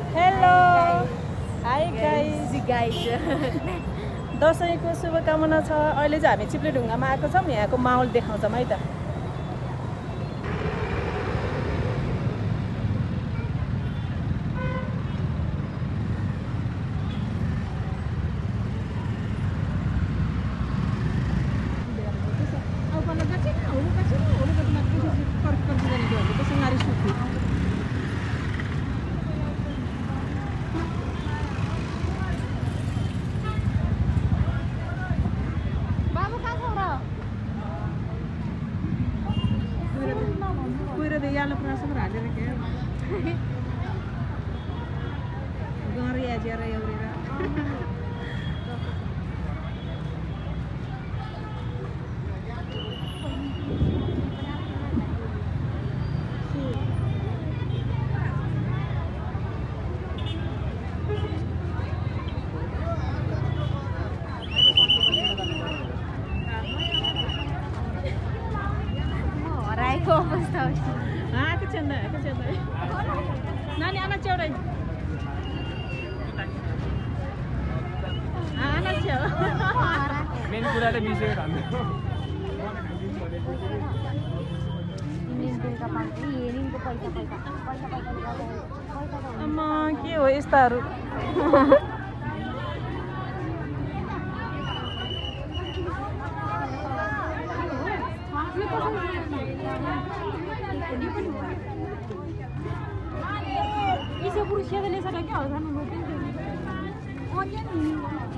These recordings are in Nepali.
हेलो हाई गाइज दसैँको शुभकामना छ। अहिले चाहिँ हामी चिप्लेढुङ्गामा आएको छौँ। यहाँको माहौल देखाउँछौँ है त। यालो प्रासम हालेर के गरे आजेर एउरेर हराएको अवस्था हो। नानी आना च्याउ आना च्याउ मेन कुरा त बिर्सेको हाम्रो अम्मा के हो यस्ताहरू। Isso por cheio de lesa daqui, ó, já não vou ter. Olha ali.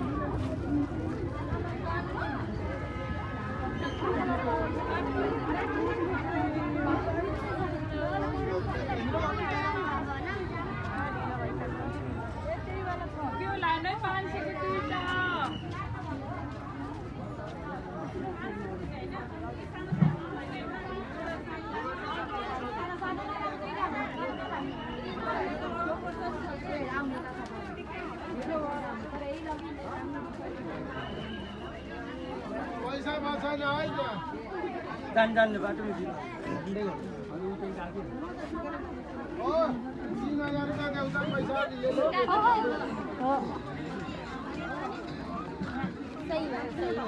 पैसा बचाउन होइन जान बाटो हिँड्दै हो अनि उतै गएको हो 3000 रुपैयाँ देउता पैसा दिले हो सही हो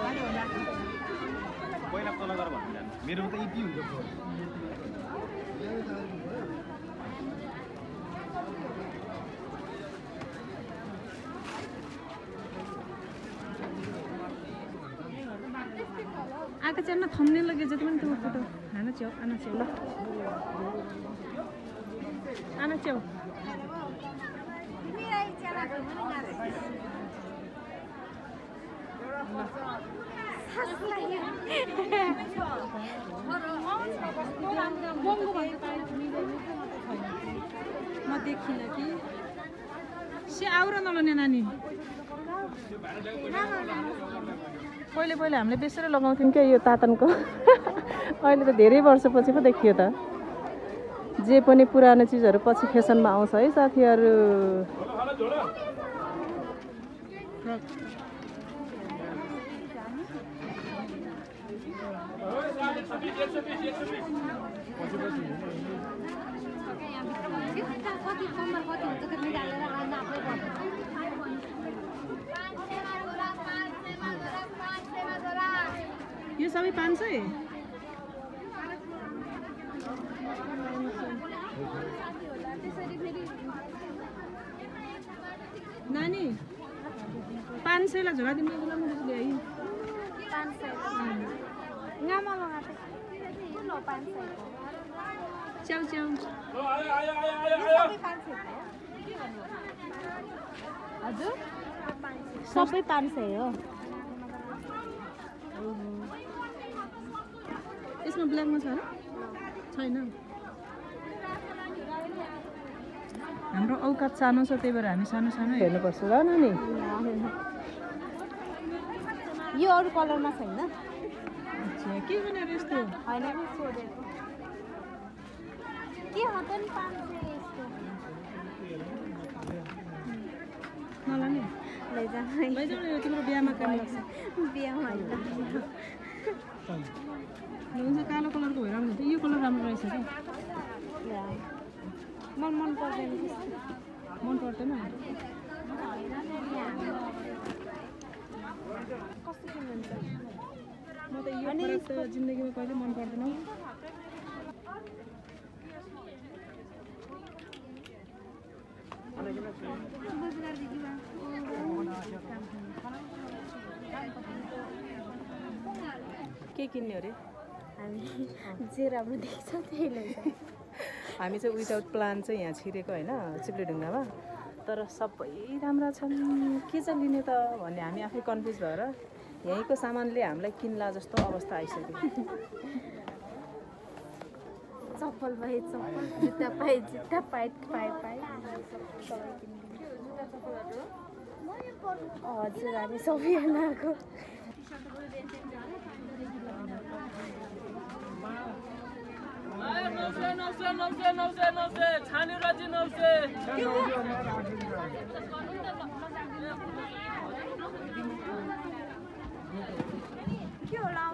पहिला तल गरेर भन्नु जानु मेरो त इपी हुन्छ आका चाहिँ थम्ने लगे जति पनि त्यो फोटो आना च्याउ ल आना च्याउ म देखिनँ कि से आउर नलने नानी पहिले हामीले बेसरी लगाउँथ्यौँ क्या यो तातनको अहिले त धेरै वर्षपछि पो देखियो त। जे पनि पुरानो चिजहरू पछि फेसनमा आउँछ है साथीहरू। यो सबै 500 नानी 500 ला झोला दिनु होला म त्यसले है 500 ngama लगाते लो 500 च्याउ च्याउ हजुर सबै 500 हो। यसमा ब्ल्याकमा छ र छैन। हाम्रो औकात सानो छ त्यही भएर हामी सानो सानो हेर्नुपर्छ ल नानी। यो अरू कलरमा छैन। अच्छा के भनेर यस्तो हैन नि सोधेको के हो त नि 500 यस्तो मलाई नि लैजाऊ यो तिम्रो बिहामा काम लाग्छ। बिहामा हैन हुन्छ कालो कलरको भएर हुन्छ यो कलर राम्रो रहेछ क्या। मन पर्दैन मन पर्दैन कस्तो किन्नुहुन्छ म त यो फरक त जिन्दगीमा कहिले मन पर्दैन के किन्ने अरे हामी जे राम्रो देख्छ त्यही लैजाउँ हामी चाहिँ विदाउट प्लान चाहिँ यहाँ छिरेको होइन चिप्लेढुङ्गामा तर सबै राम्रा छन् के चाहिँ लिने त भन्ने हामी आफै कन्फ्युज भएर यहीँको सामानले हामीलाई किन्ला जस्तो अवस्था आइसक्यो चप्पल पाए चप्पल जुत्ता पाए जुत्ता पाए हजुर हामी सबै आएको के होला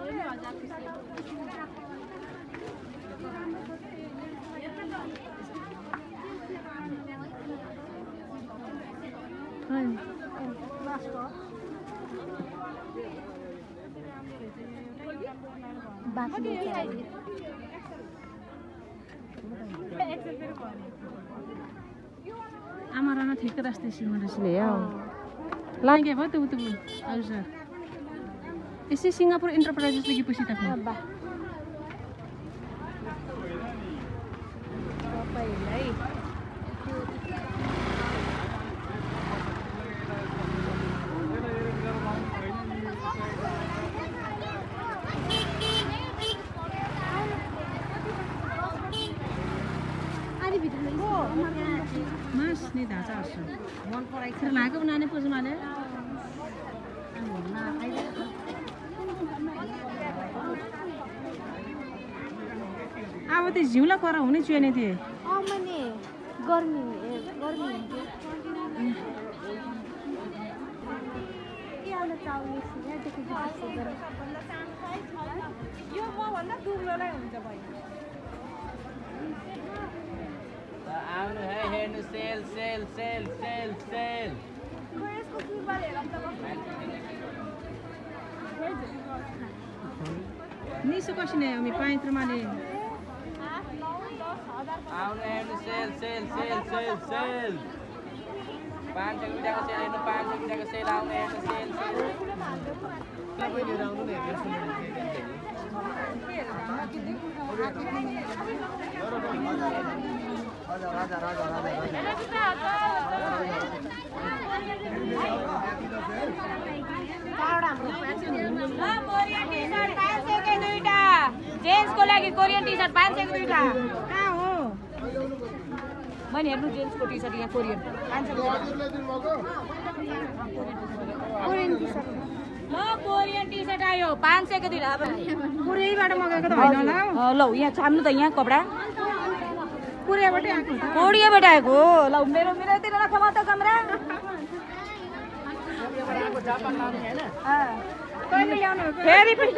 आमाराना ठिक रास्ते सिंहले लागे भयो तुबु तुबु हजुर यसै सिङ्गापुर इन्टरप्राइजेस लगी पछि त Mas, ini dasar sih. Serlaga menane pun semale. अब त जिउला कर हुने चाहिए नि थिए मैंने गर्मी यो म भन्दा दुब्लोलाई हुन्छ भाइ आउनु है हेर्नु sale sale sale sale sale यसको किबाल हेरौँ त निसो कसिने हामी पाइत्रमाले आउनु हेर्नु sale sale sale sale sale 500 रुपैयाँको सेल हेर्नु 500 रुपैयाँको सेल आउनु हेर्नु सेल सेल सबै लिएर आउनु नि जेन्ट्स को लागि कोरियन टी शर्ट 500 को दुईटा कहाँ हो मैले हेर्नु जेन्ट्स को टी शर्ट यहाँ कोरियन 500 को कोरियन टी शर्ट ल कोरियन टी शर्ट आयो 500 को दुईटा पुरैबाट मगाएको त हैन होला ल यहाँ छाम्नु त यहाँ कपडा पुरैबाटै आएको कोरियाबाट आएको ल मेरो तिर राखमा त कमरा जापान लानु हैन कहिले ल्याउनु फेरि पनि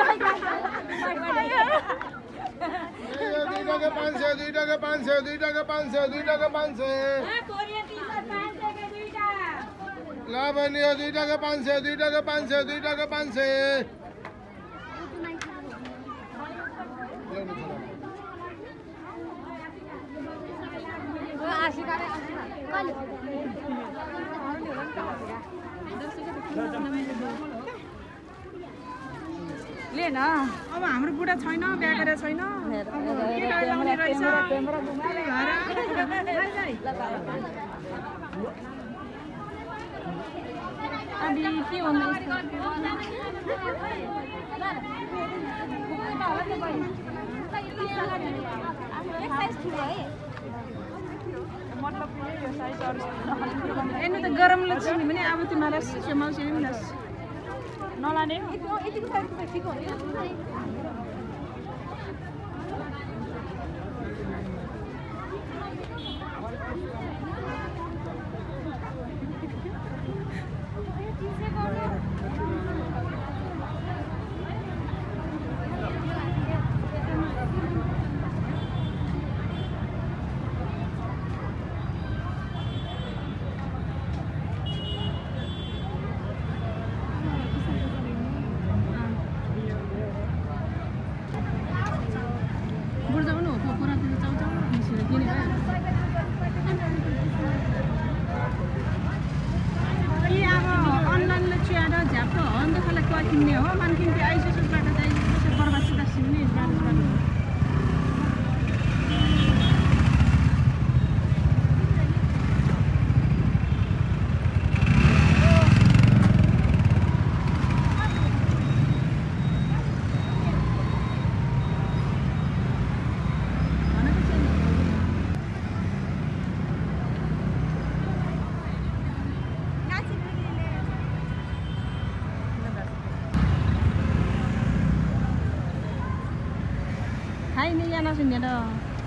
दुईटाको 500 दुईटाको 500 दुईटाको 500 दुईटाको 500 कोरियन टी शर्ट 500 को दुईटा ल बनी हो दुईटाको 500 दुईटाको 500 दुईटाको 500 ले न अब हाम्रो बुढा छैन बिहा गरेर छैन ल्याउने रहेछ अनि के भन्नु हेर्नु त गरम लक्षिने भने अब तिमीलाई माउसी नलाने किन्ने हो मानकिन त्यो आइसोसबाट चाहिँ कसै बर्बाद सिधा सिउने बाटो ini ya nasinya dong.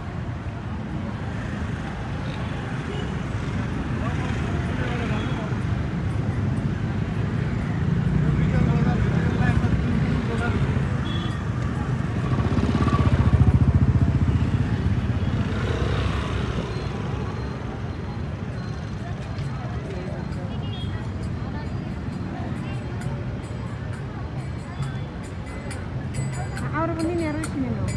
Ahora pun ini harus ini loh.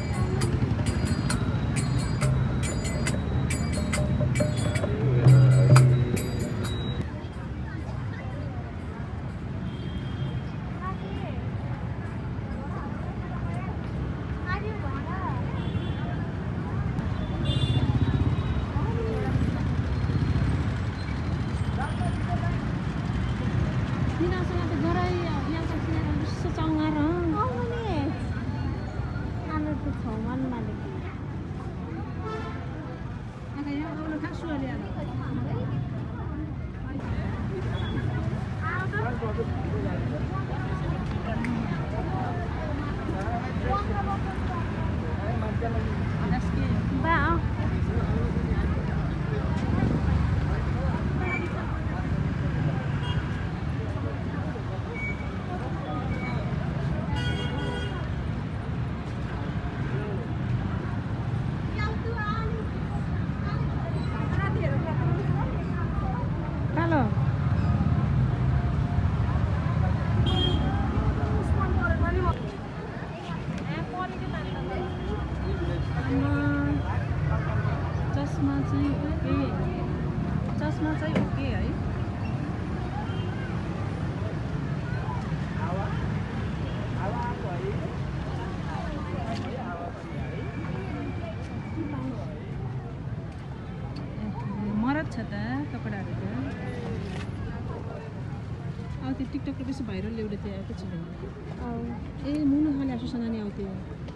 चस्मा चाहिँ ओके है मरद छ त कपडाहरु त अब त्यो टिकटकको बेसी भाइरल एउटा त्यो आएको छ ए मुनु खाले आसुसँग नि आउँथ्यो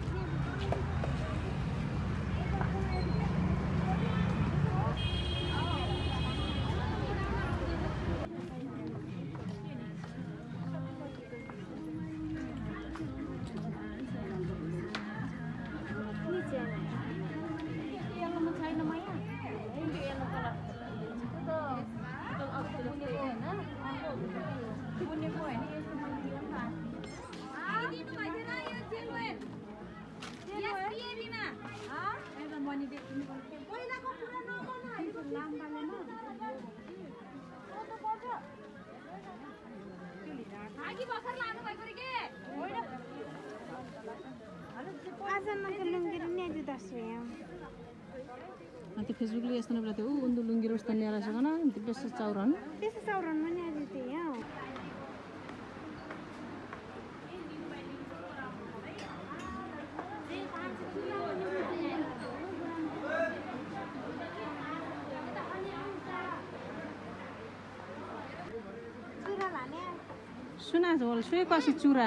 nanti Facebook lihat sana berarti untuk lunggir ustan ya rasa kana nanti bisa cauran mana aja tuh ya सुना झोल सुएपछि चुरा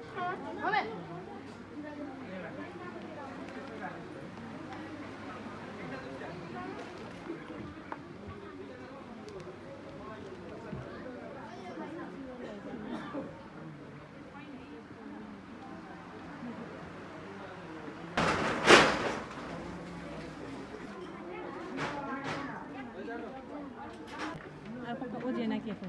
apa ujian lagi apa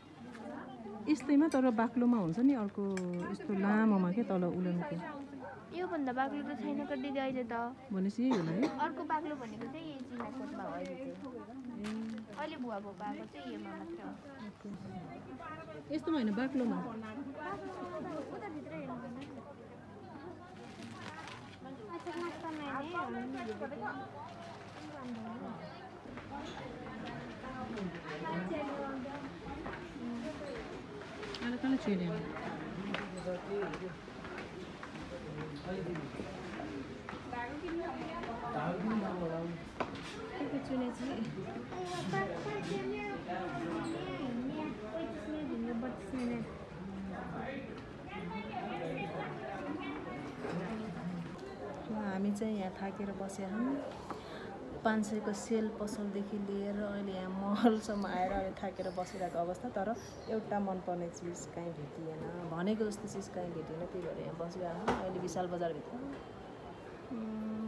यस्तैमा तर बाक्लोमा हुन्छ नि अर्को यस्तो लामोमा के तल उलेनको योभन्दा बाक्लो त छैन त दिदी अहिले त भनेपछि यही होला है अर्को बाक्लो भनेको चाहिँ यही चिनाकोटमा हो अहिले चाहिँ अहिले भुवा भएको आएको चाहिँ योमा मात्र हो यस्तोमा होइन बाक्लोमा उताभित्र हेर्नु अहिले कहाँ छुने चुने चाहिँ हामी चाहिँ यहाँ थाकेर बसेका छौँ 500 को सेल पसलदेखि लिएर अहिले यहाँ महलसम्म आएर अहिले थाकेर बसिरहेको अवस्था तर एउटा मनपर्ने चिज कहीँ भेटिएन भनेको जस्तो चिज कहीँ भेटिएन त्यही भएर यहाँ बसिरहेको छौँ अहिले विशाल बजारभित्र